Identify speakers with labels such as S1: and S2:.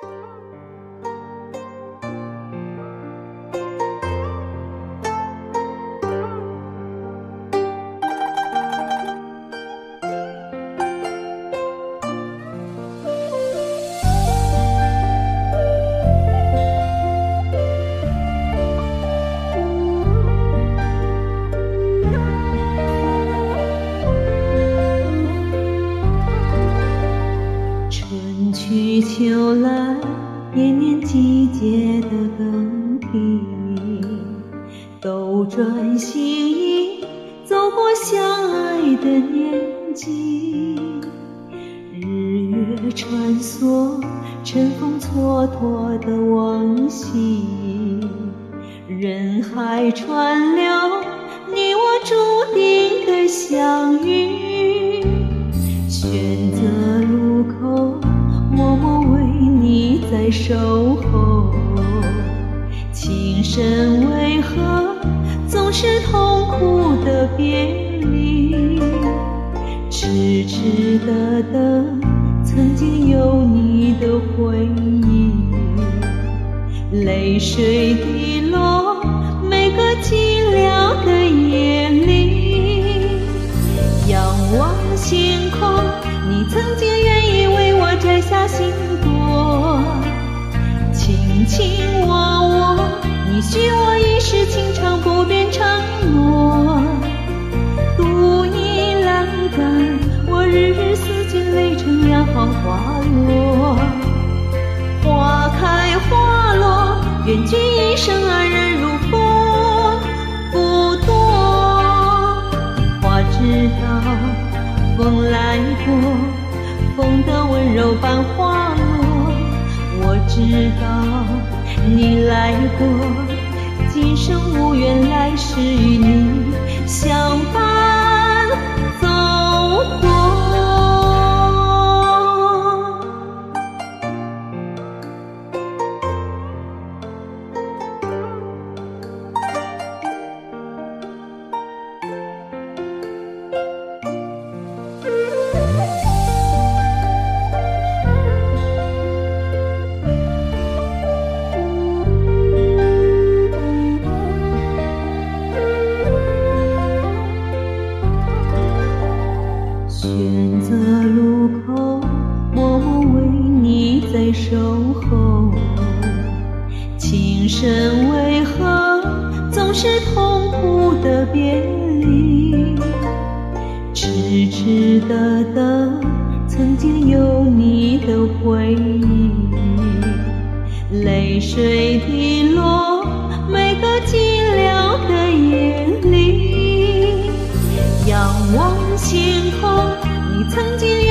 S1: 去秋来，年年季节的更替，斗转星移，走过相爱的年纪。日月穿梭，乘风蹉跎的往昔，人海川流，你我注定的相遇。选择路口，默默为你在守候，情深为何总是痛苦的别离？痴痴的等，曾经有你的回忆，泪水滴落每个寂寥的夜里。仰望星空，你曾经愿意为我摘下心朵，卿卿我我，你许我一世情长不变承诺。独倚栏杆，我日日思君，泪成两行花落。花开花落，愿君一生安然如风不堕。花知道风来过，风的温柔伴花落。我知道你来过，今生无缘，来世与你相伴走过。选择路口，默默为你在守候，情深为何总是痛苦的别离？痴痴的等，曾经有你的回忆，泪水滴落每个寂寥的夜里。仰望星空，你曾经